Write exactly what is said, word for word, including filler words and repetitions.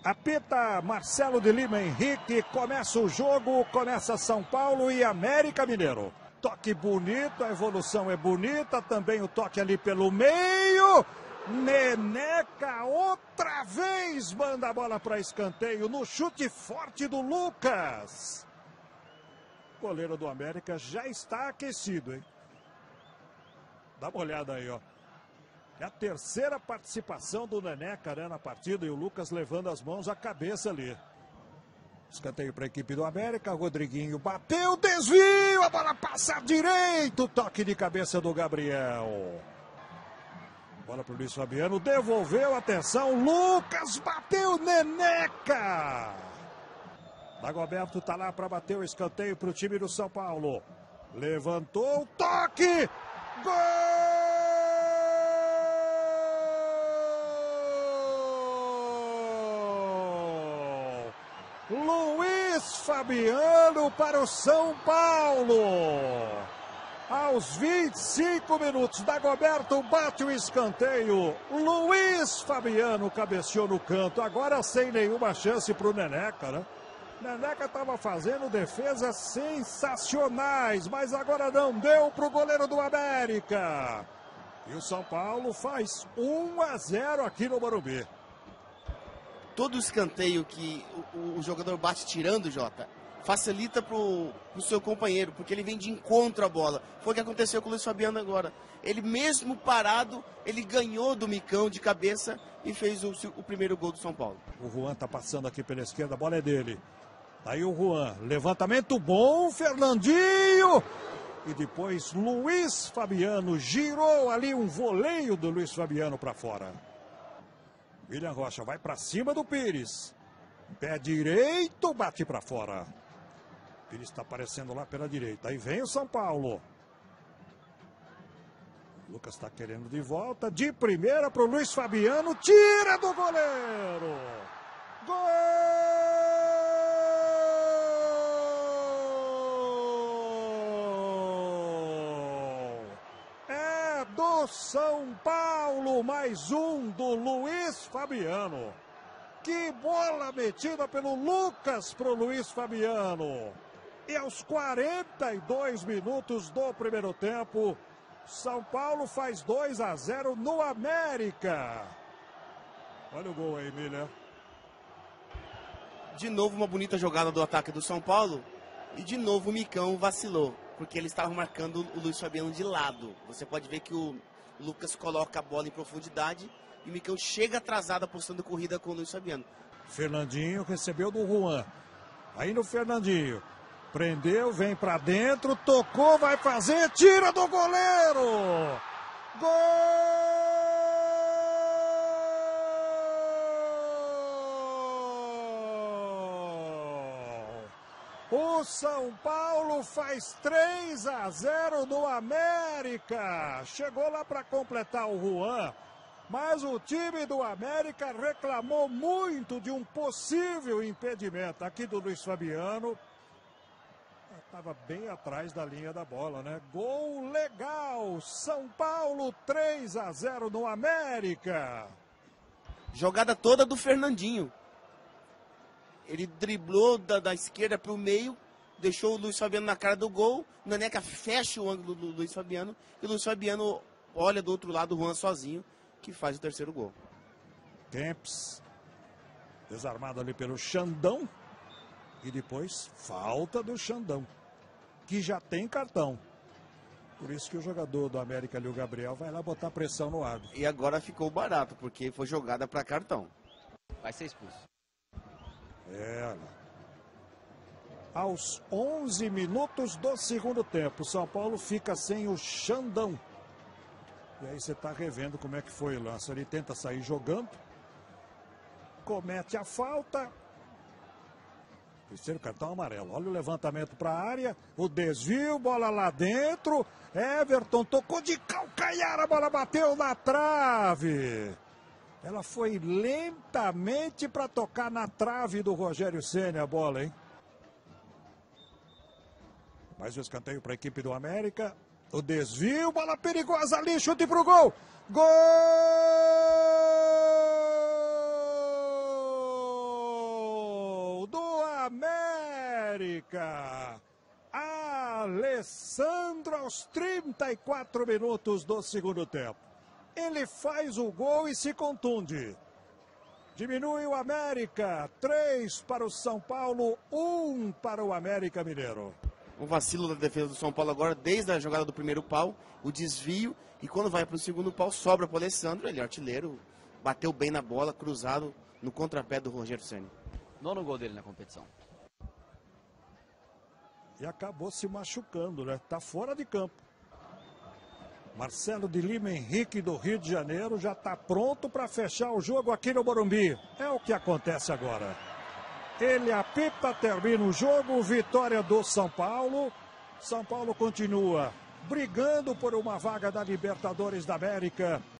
Apita Marcelo de Lima Henrique, começa o jogo, começa São Paulo e América Mineiro. Toque bonito, a evolução é bonita, também o toque ali pelo meio. Neneca outra vez manda a bola para escanteio no chute forte do Lucas. O goleiro do América já está aquecido, hein? Dá uma olhada aí, ó. É a terceira participação do Neneca, né, na partida, e o Lucas levando as mãos à cabeça ali. Escanteio para a equipe do América, Rodriguinho bateu, desvio, a bola passa direito, toque de cabeça do Gabriel. Bola para o Luiz Fabiano, devolveu, atenção, Lucas bateu, Neneca. Dagoberto tá lá para bater o escanteio para o time do São Paulo. Levantou, toque, gol! Luiz Fabiano para o São Paulo. Aos vinte e cinco minutos, Dagoberto bate o escanteio. Luiz Fabiano cabeceou no canto. Agora sem nenhuma chance para o Neneca, né? Neneca estava fazendo defesas sensacionais, mas agora não deu para o goleiro do América. E o São Paulo faz um a zero aqui no Morumbi. Todo escanteio que o, o jogador bate tirando, Jota, facilita pro, pro seu companheiro, porque ele vem de encontro à bola. Foi o que aconteceu com o Luiz Fabiano agora. Ele mesmo parado, ele ganhou do Micão de cabeça e fez o, o primeiro gol do São Paulo. O Juan tá passando aqui pela esquerda, a bola é dele. Tá aí o Juan, levantamento bom, Fernandinho. E depois Luiz Fabiano girou ali um voleio do Luiz Fabiano para fora. William Rocha vai para cima do Pires. Pé direito, bate para fora. Pires está aparecendo lá pela direita. Aí vem o São Paulo. Lucas está querendo de volta. De primeira para o Luiz Fabiano. Tira do goleiro. Gol! É do São Paulo. Mais um do Luiz Fabiano. Que bola metida pelo Lucas para o Luiz Fabiano. E aos quarenta e dois minutos do primeiro tempo, São Paulo faz dois a zero no América. Olha o gol aí, Miller. De novo uma bonita jogada do ataque do São Paulo. E de novo o Micão vacilou, porque ele estava marcando o Luiz Fabiano de lado. Você pode ver que o Lucas coloca a bola em profundidade e o Micão chega atrasado apostando corrida com o Luiz Fabiano. Fernandinho recebeu do Juan. Aí no Fernandinho. Prendeu, vem pra dentro, tocou, vai fazer, tira do goleiro! Gol! O São Paulo faz três a zero no América. Chegou lá para completar o Juan. Mas o time do América reclamou muito de um possível impedimento aqui do Luiz Fabiano. Estava bem atrás da linha da bola, né? Gol legal! São Paulo três a zero no América. Jogada toda do Fernandinho. Ele driblou da, da esquerda para o meio, deixou o Luiz Fabiano na cara do gol. O Neneca fecha o ângulo do Luiz Fabiano e o Luiz Fabiano olha do outro lado o Juan sozinho, que faz o terceiro gol. Kempis, desarmado ali pelo Xandão. E depois, falta do Xandão, que já tem cartão. Por isso que o jogador do América ali, o Gabriel, vai lá botar pressão no árbitro. E agora ficou barato, porque foi jogada para cartão. Vai ser expulso. É, olha. Aos onze minutos do segundo tempo, São Paulo fica sem o Xandão. E aí você está revendo como é que foi o lance. Ele tenta sair jogando, comete a falta. Terceiro cartão amarelo. Olha o levantamento para a área, o desvio, bola lá dentro. Everton tocou de calcanhar, a bola bateu na trave. Ela foi lentamente para tocar na trave do Rogério Ceni a bola, hein? Mais um escanteio para a equipe do América. O desvio, bola perigosa ali, chute pro gol. Gol! América. Alessandro aos trinta e quatro minutos do segundo tempo. Ele faz o gol e se contunde. Diminui o América. Três para o São Paulo, um para o América Mineiro. Um vacilo da defesa do São Paulo agora, desde a jogada do primeiro pau, o desvio, e quando vai para o segundo pau, sobra para o Alessandro, ele é artilheiro, bateu bem na bola, cruzado no contrapé do Rogério Ceni. Nono gol dele na competição. E acabou se machucando, né? Tá fora de campo. Marcelo de Lima Henrique do Rio de Janeiro já está pronto para fechar o jogo aqui no Morumbi. É o que acontece agora. Ele apita, termina o jogo, vitória do São Paulo. São Paulo continua brigando por uma vaga da Libertadores da América.